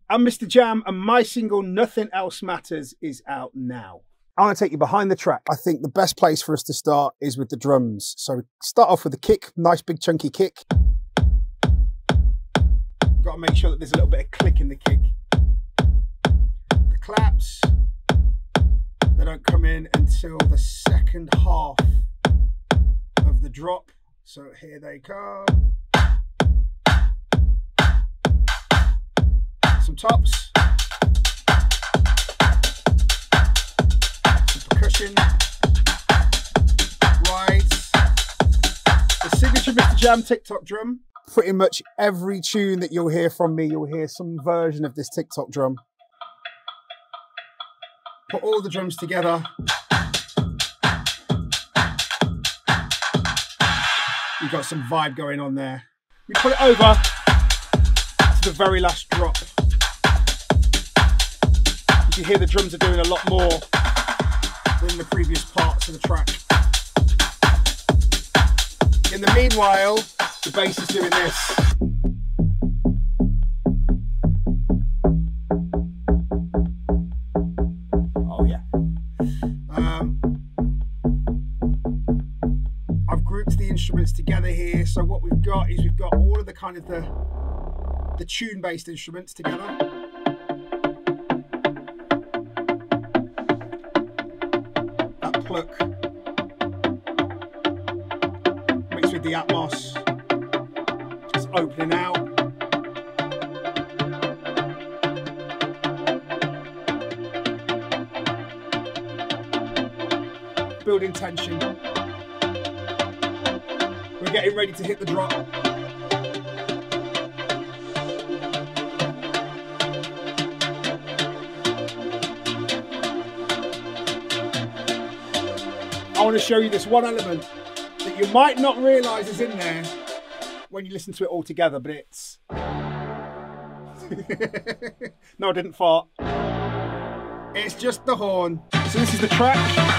I'm MistaJam, and my single Nothing Else Matters is out now. I want to take you behind the track. I think the best place for us to start is with the drums. So start off with the kick, nice big chunky kick. Got to make sure that there's a little bit of click in the kick. The claps, they don't come in until the second half of the drop. So here they come. Some tops. Some percussion. Rides. The signature MistaJam TikTok drum. Pretty much every tune that you'll hear from me, you'll hear some version of this TikTok drum. Put all the drums together. You've got some vibe going on there. We put it over to the very last drop. You can hear the drums are doing a lot more than the previous parts of the track. In the meanwhile, the bass is doing this. Oh yeah. I've grouped the instruments together here. So what we've got is we've got all of the kind of the tune-based instruments together. That pluck mixed with the Atmos. Opening out. Building tension. We're getting ready to hit the drop. I want to show you this one element that you might not realise is in there when you listen to it all together, but it's... No, I didn't fart. It's just the horn. So this is the track.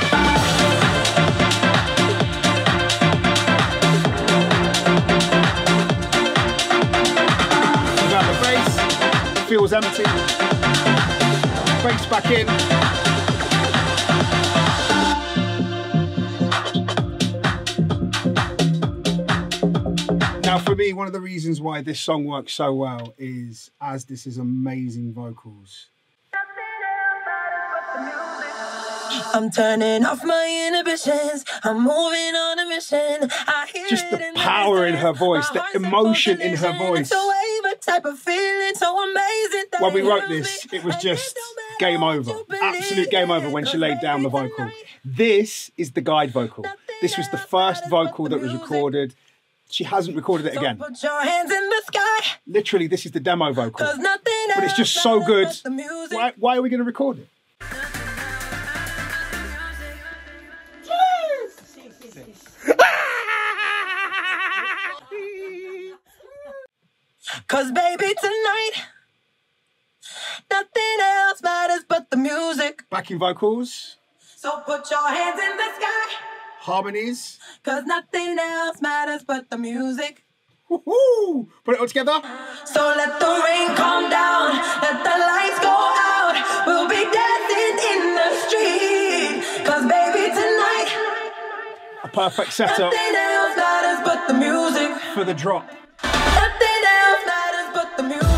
Without the bass, it feels empty. Bass back in. Now for me, one of the reasons why this song works so well is ÁSDÍS' amazing vocals. I'm turning off my inhibitions. I'm moving on a mission. I hear just the power in her voice, the emotion in her voice. When we wrote this, it was just game over. Absolute game over when she laid down the vocal. This is the guide vocal. This was the first vocal that was recorded. She hasn't recorded it again. Put your hands in the sky. Literally, this is the demo vocal. But it's just so good. Why are we going to record it? Cause baby, tonight, nothing else matters but the music. Backing vocals. So put your hands in the sky. Harmonies. Cause nothing else matters but the music. Woohoo! Put it all together. So let the rain calm down, let the lights go out. We'll be dancing in the street. Cause baby, tonight, a perfect setup. Nothing else matters but the music. For the drop. Nothing else matters but the music.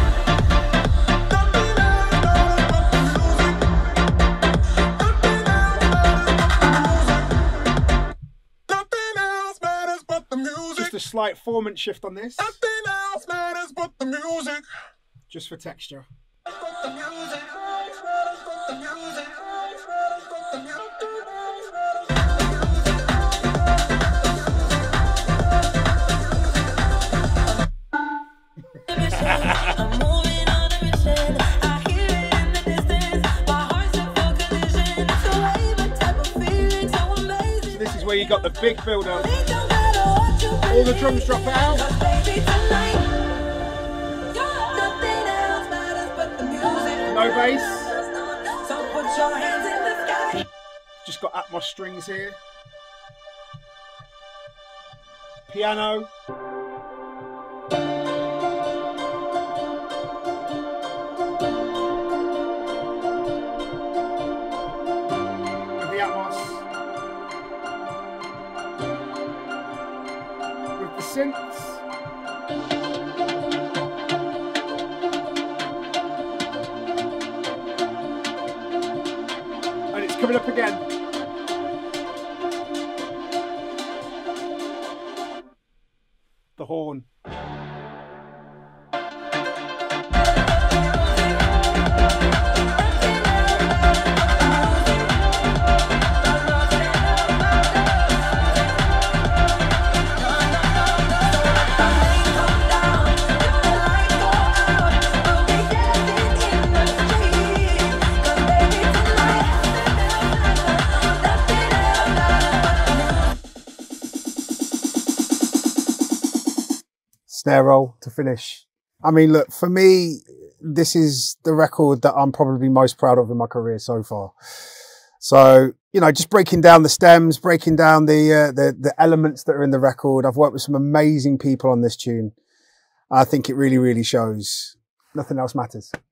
Just a slight formant shift on this. Nothing else matters but the music. Just for texture. So this is where you got the big build up. All the drums drop out. No bass. Just got Atmos strings here. synths. And it's coming up again. The horn. Snare roll to finish. I mean, look, for me, this is the record that I'm probably most proud of in my career so far. So, you know, just breaking down the stems, breaking down the elements that are in the record. I've worked with some amazing people on this tune. I think it really, really shows. Nothing else matters.